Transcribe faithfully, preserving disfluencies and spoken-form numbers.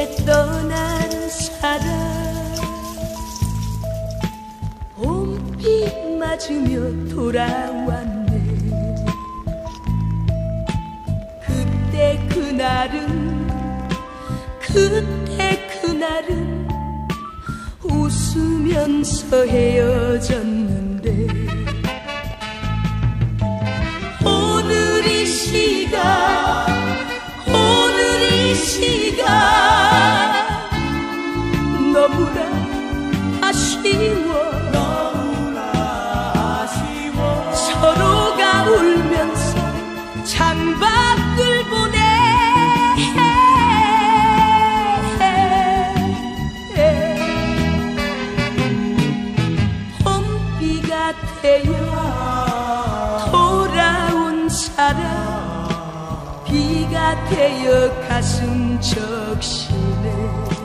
내게 떠난 사람 봄비 맞으며 돌아왔네. 그때 그날은 그때 그날은 웃으면서 헤어졌는데 오늘 이 시간 오늘 이 시간 너무나 아쉬워 너무나 아쉬워 서로가 울면서 창밖을 보내 봄비가 되어 돌아온 사람 비가 되어 가슴 적시네.